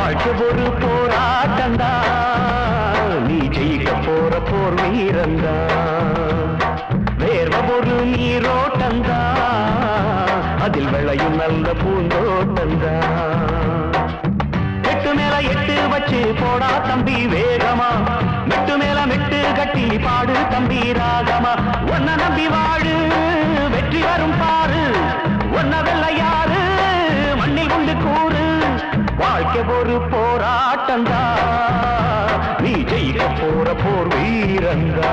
வாழ்க்கை ஒரு போராட்டந்தா நீ ஜெயிக்க போற போர் வீரந்தா வேர்வ ஒரு நீரோட்டந்தா அதில் விளையும் நல்ல பூந்தோட்டந்தா எட்டு மேல எட்டு வச்சு போடா தம்பி வேகமா மெட்டு மேல மெட்டு கட்டி பாடு தம்பி ராகமா ஒன்ன நம்பி வாழு வெற்றி வரும் பாரு ஒன்ன வெள்ளையாரு மண்ணில் உண்டு கூறு வாழ்க்கை ஒரு போராட்டந்தா நீ ஜெயிக்க போற போர் வீரந்தா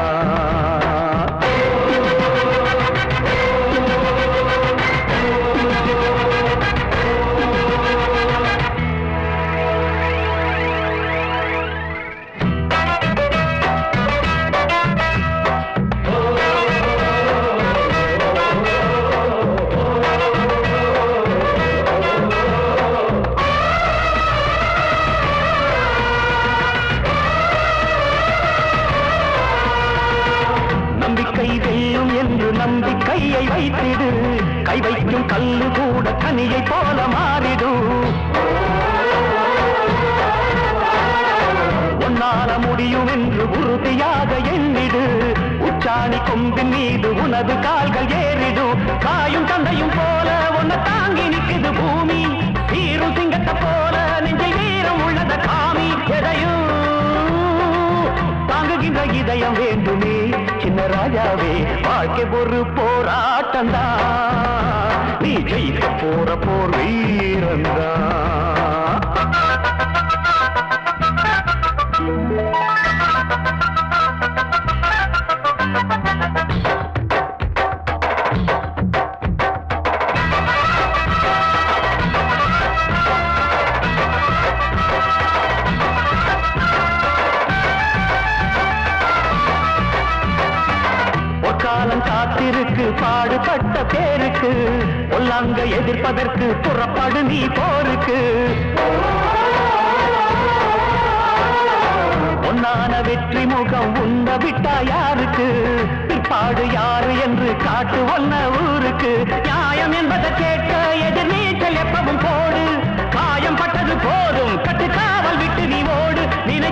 நம்பிக்கையை வைத்திடு கை வைக்கும் கல்லு கூட கனியை போல மாறிடு உன்னால முடியும் என்று உறுதியாக எண்ணிடு உச்சாணி கொம்பின் மீது உனது கால்கள் ஏறிடு காயும் தந்தையும் போல உன்னை தாங்கி நிற்குது பூமி சீரும் சிங்கத்தை போல நெஞ்சில் வீரம் உள்ளத காமி எதையும் தாங்குகின்ற இதயம் வேண்டுமே சின்ன ராஜாவே வாழ்க்கை ஒரு போராட்டந்தா நீ ஜெயிக்க போற போர் வீரந்தா காலம் காத்திருக்கு பாடுபட்ட பேருக்கு பொல்லாங்க எதிர்ப்பதற்கு புறப்படு நீ போருக்கு பொன்னான வெற்றி முகம் உண்ண விட்டா யாருக்கு பிற்பாடு யாரு என்று காட்டு ஒன்ன ஊருக்கு நியாயம் என்பதை கேட்க எதிர் நீச்சல் எப்பவும் போடு காயம் பட்டது போதும் கட்டு காவல் விட்டு நீ ஓடு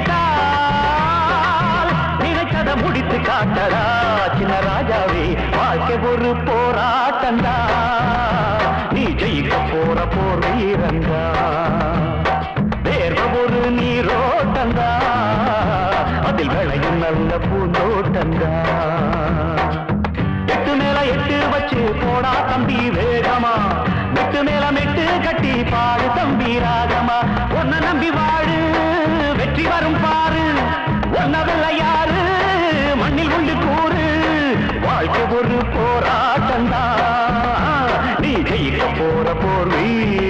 நினைச்சதை முடித்து காட்டடா சின்ன ராஜாவே வாழ்க்கை ஒரு போராட்டந்தா நீ ஜெயிக்க போற போர் வீரந்தா வேர்வ ஒரு நீரோட்டந்தா அதில் விளையும் நல்ல பூந்தோட்டந்தா எட்டு மேல எட்டு வச்சு போடா தம்பி வேகமா மெட்டு மேல மெட்டு கட்டி பாடு தம்பி ராகமா உன்னை நம்பி வாழு வெற்றி வரும் பாரு ஒன்ன வெள்ளையாரு மண்ணில் உண்டு கூறு வாழ்க்கை ஒரு போராட்டந்தா நீ ஜெயிக்க போற போர் வீரந்தா